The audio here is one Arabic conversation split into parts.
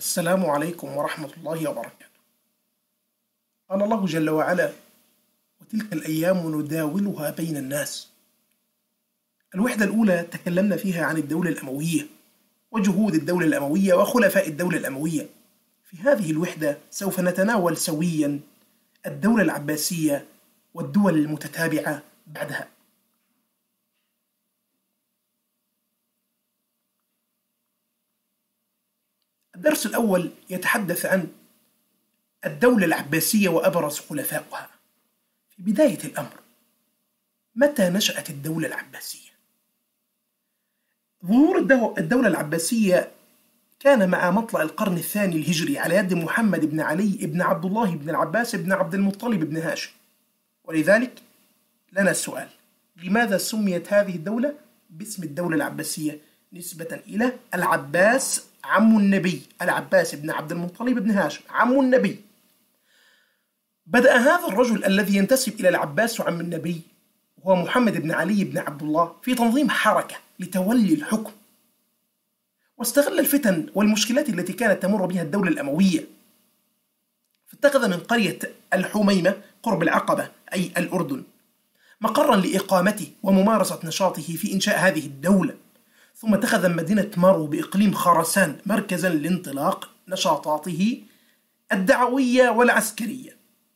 السلام عليكم ورحمة الله وبركاته. قال الله جل وعلا: وتلك الأيام نداولها بين الناس. الوحدة الأولى تكلمنا فيها عن الدولة الأموية وجهود الدولة الأموية وخلفاء الدولة الأموية. في هذه الوحدة سوف نتناول سويا الدولة العباسية والدول المتتابعة بعدها. الدرس الأول يتحدث عن الدولة العباسية وأبرز خلفائها. في بداية الأمر، متى نشأت الدولة العباسية؟ ظهور الدولة العباسية كان مع مطلع القرن الثاني الهجري على يد محمد بن علي بن عبد الله بن العباس بن عبد المطلب بن هاشم. ولذلك لنا السؤال: لماذا سميت هذه الدولة باسم الدولة العباسية نسبة إلى العباس عم النبي، العباس بن عبد المطلب بن هاشم عم النبي؟ بدأ هذا الرجل الذي ينتسب إلى العباس وعم النبي وهو محمد بن علي بن عبد الله في تنظيم حركة لتولي الحكم، واستغل الفتن والمشكلات التي كانت تمر بها الدولة الأموية، فاتخذ من قرية الحميمة قرب العقبة أي الأردن مقرا لإقامته وممارسة نشاطه في إنشاء هذه الدولة، ثم اتخذ مدينة مرو بإقليم خراسان مركزا لانطلاق نشاطاته الدعوية والعسكرية.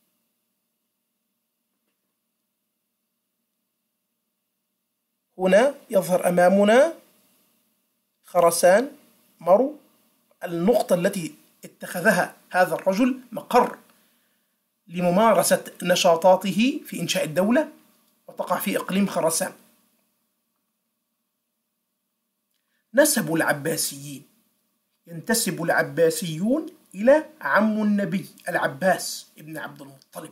هنا يظهر أمامنا خراسان مرو، النقطة التي اتخذها هذا الرجل مقر لممارسة نشاطاته في إنشاء الدولة، وتقع في إقليم خراسان. نسب العباسيين: ينتسب العباسيون إلى عم النبي العباس ابن عبد المطلب.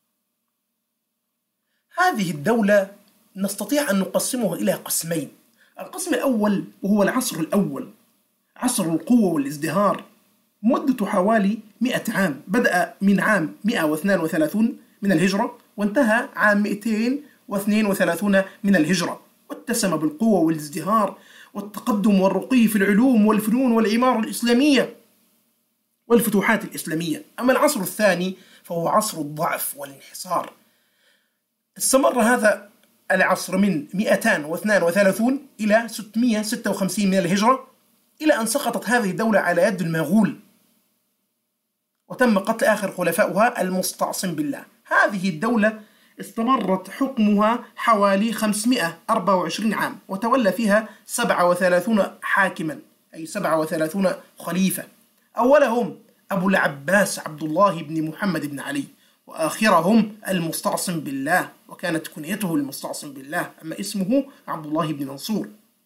هذه الدولة نستطيع أن نقسمها إلى قسمين. القسم الأول وهو العصر الأول، عصر القوة والازدهار، مدته حوالي 100 عام، بدأ من عام 132 من الهجرة وانتهى عام 232 من الهجرة، واتسم بالقوة والازدهار والتقدم والرقي في العلوم والفنون والعمارة الإسلامية والفتوحات الإسلامية. أما العصر الثاني فهو عصر الضعف والانحصار. استمر هذا العصر من 232 إلى 656 من الهجرة، إلى أن سقطت هذه الدولة على يد المغول وتم قتل آخر خلفائها المستعصم بالله. هذه الدولة استمرت حكمها حوالي 524 عام، وتولى فيها 37 حاكما أي 37 خليفة، أولهم أبو العباس عبد الله بن محمد بن علي، وآخرهم المستعصم بالله، وكانت كنيته المستعصم بالله، أما اسمه عبد الله بن منصور.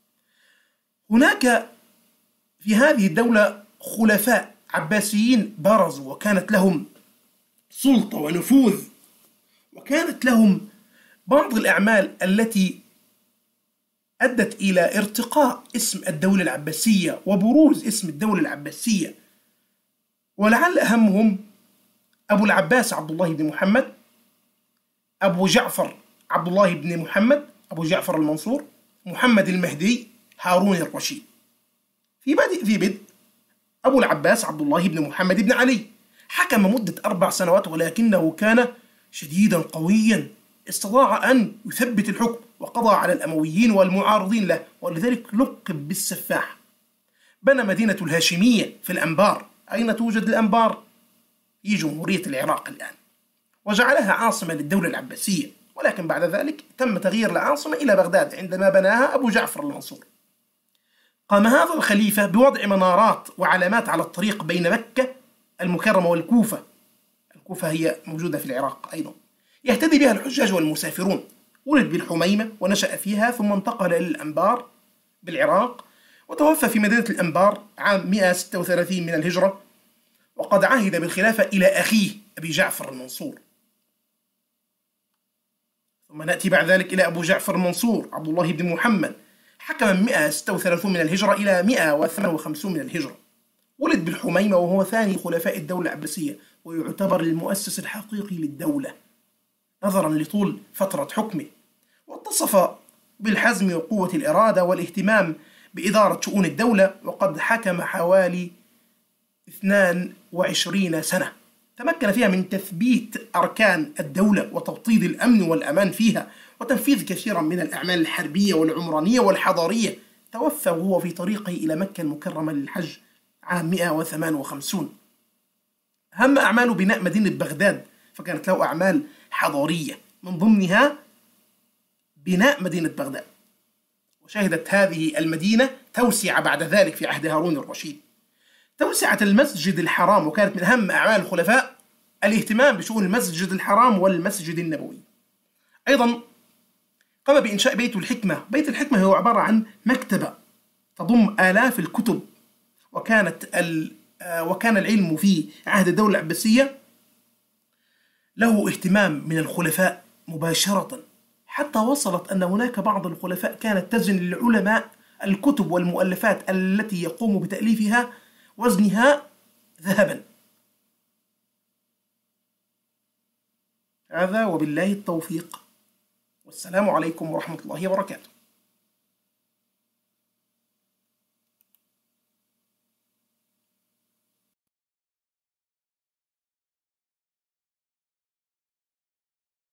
هناك في هذه الدولة خلفاء عباسيين برزوا وكانت لهم سلطة ونفوذ، وكانت لهم بعض الأعمال التي أدت إلى ارتقاء اسم الدولة العباسية وبروز اسم الدولة العباسية، ولعل أهمهم أبو العباس عبد الله بن محمد، أبو جعفر عبد الله بن محمد، أبو جعفر المنصور، محمد المهدي، هارون الرشيد. في بدء أبو العباس عبد الله بن محمد بن علي حكم مدة 4 سنوات، ولكنه كان شديدا قويا، استطاع أن يثبت الحكم وقضى على الأمويين والمعارضين له، ولذلك لقب بالسفاح. بنى مدينة الهاشمية في الأنبار. أين توجد الأنبار؟ في جمهورية العراق الآن، وجعلها عاصمة للدولة العباسية، ولكن بعد ذلك تم تغيير العاصمة إلى بغداد عندما بناها أبو جعفر المنصور. قام هذا الخليفة بوضع منارات وعلامات على الطريق بين مكة المكرمة والكوفة. الكوفة هي موجودة في العراق أيضا، يهتدي بها الحجاج والمسافرون. ولد بالحميمة ونشأ فيها، ثم انتقل إلى الأنبار بالعراق، وتوفى في مدينة الأنبار عام 136 من الهجرة، وقد عهد بالخلافة إلى أخيه أبي جعفر المنصور. ثم نأتي بعد ذلك إلى أبو جعفر المنصور عبد الله بن محمد، حكم من 136 من الهجرة إلى 158 من الهجرة. ولد بالحميمة وهو ثاني خلفاء الدولة العباسية، ويعتبر المؤسس الحقيقي للدولة نظرا لطول فترة حكمه، واتصف بالحزم وقوة الإرادة والاهتمام بإدارة شؤون الدولة، وقد حكم حوالي 22 سنة، تمكن فيها من تثبيت أركان الدولة وتوطيد الأمن والأمان فيها وتنفيذ كثيرا من الأعمال الحربية والعمرانية والحضارية. توفى وهو في طريقه إلى مكة المكرمة للحج عام 158. أهم أعماله بناء مدينة بغداد، فكانت له أعمال حضارية من ضمنها بناء مدينة بغداد، وشهدت هذه المدينة توسعة بعد ذلك في عهد هارون الرشيد. توسعة المسجد الحرام، وكانت من أهم أعمال الخلفاء الاهتمام بشؤون المسجد الحرام والمسجد النبوي. أيضا قام بإنشاء بيت الحكمة. بيت الحكمة هو عبارة عن مكتبة تضم آلاف الكتب، وكان العلم في عهد الدولة العباسية له اهتمام من الخلفاء مباشرة، حتى وصلت أن هناك بعض الخلفاء كانت تزن للعلماء الكتب والمؤلفات التي يقوم بتأليفها وزنها ذهبا. هذا وبالله التوفيق، والسلام عليكم ورحمة الله وبركاته.